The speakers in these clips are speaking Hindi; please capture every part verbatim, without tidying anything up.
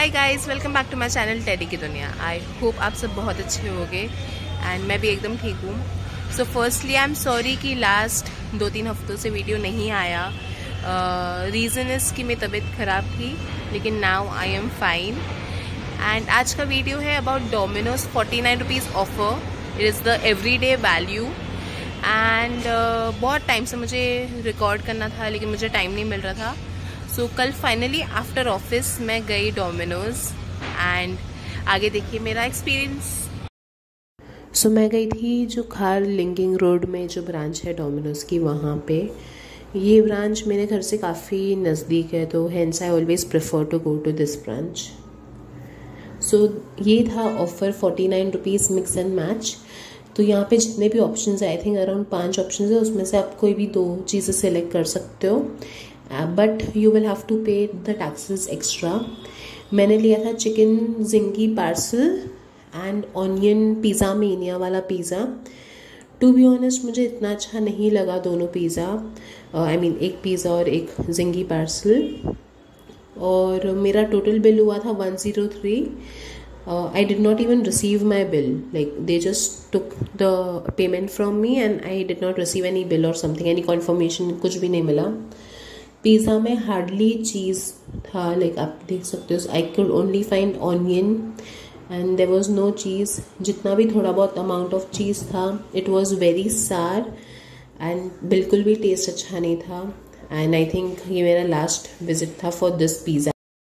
Hi guys, welcome back to my channel Teddy की दुनिया। आई होप आप सब बहुत अच्छे होंगे एंड मैं भी एकदम ठीक हूँ। So firstly I am sorry कि लास्ट दो तीन हफ्तों से वीडियो नहीं आया। रीज़न uh, इज़ कि मेरी तबीयत ख़राब थी, लेकिन now I am fine. And आज का वीडियो है about Domino's forty nine rupees offer. It is the every day value and बहुत टाइम से मुझे रिकॉर्ड करना था, लेकिन मुझे टाइम नहीं मिल रहा था। सो so, कल फाइनली आफ्टर ऑफिस मैं गई डोमिनोज एंड आगे देखिए मेरा एक्सपीरियंस। सो so, मैं गई थी जो खार लिंकिंग रोड में जो ब्रांच है डोमिनोज की, वहाँ पे। ये ब्रांच मेरे घर से काफ़ी नज़दीक है, तो hence I always prefer to go to this branch. So ये था offer forty nine rupees mix and match. तो यहाँ पे जितने भी ऑप्शंस है, आई थिंक अराउंड पांच ऑप्शंस है, उसमें से आप कोई भी दो चीज़ें सेलेक्ट कर सकते हो, but you will have to pay the taxes extra. मैंने लिया था chicken zingy parcel and onion pizza, mania वाला पिज़्ज़ा। टू बी ऑनेस्ट मुझे इतना अच्छा नहीं लगा दोनों पिज़्ज़ा, आई मीन एक पिज़्ज़ा और एक जिंगी पार्सल। और मेरा टोटल बिल हुआ था one zero three. I did not even receive my bill, like they just took the payment from me and I did not receive any bill और समथिंग, एनी कॉन्फर्मेशन, कुछ भी नहीं मिला। पिज़्ज़ा में हार्डली चीज़ था, लाइक आप देख सकते हो, I could only find onion and there was no cheese. जितना भी थोड़ा बहुत अमाउंट ऑफ चीज़ था, it was very sour and बिल्कुल भी टेस्ट अच्छा नहीं था। एंड आई थिंक ये मेरा लास्ट विजिट था for this pizza.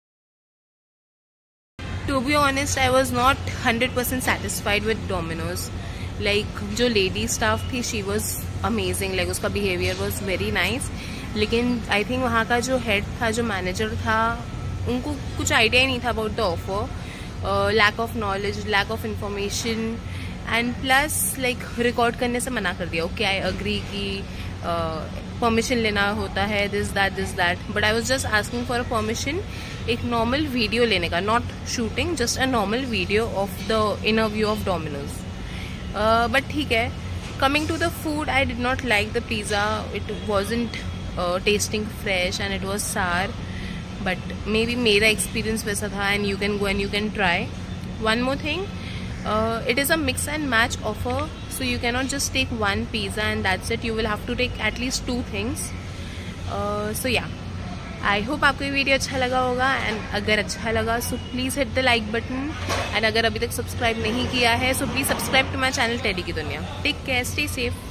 To be honest I was not hundred percent satisfied with Domino's. Like जो लेडी स्टाफ थी, शी वॉज अमेजिंग, लाइक उसका बिहेवियर वॉज वेरी नाइस। लेकिन आई थिंक वहाँ का जो हेड था, जो मैनेजर था, उनको कुछ आइडिया ही नहीं था about the offer. Lack of knowledge, lack of information and plus like record करने से मना कर दिया। ओके, आई अग्री कि परमिशन uh, लेना होता है, this that this that, but I was just asking for a permission एक नॉर्मल वीडियो लेने का, not shooting, just a normal video of the inner view of Domino's. But ठीक है। Coming to the food, I did not like the pizza. It wasn't Uh, tasting fresh and it was sour, but maybe मेरा experience वैसा था and you can go and you can try. One more thing, uh, it is a mix and match offer, so you cannot just take one pizza and that's it. You will have to take at least two things. Uh, so yeah, I hope आपको ये वीडियो अच्छा लगा होगा and अगर अच्छा लगा so please hit the like button and अगर अभी तक सब्सक्राइब नहीं किया है so please subscribe to my channel Teddy की दुनिया। Take care, stay safe.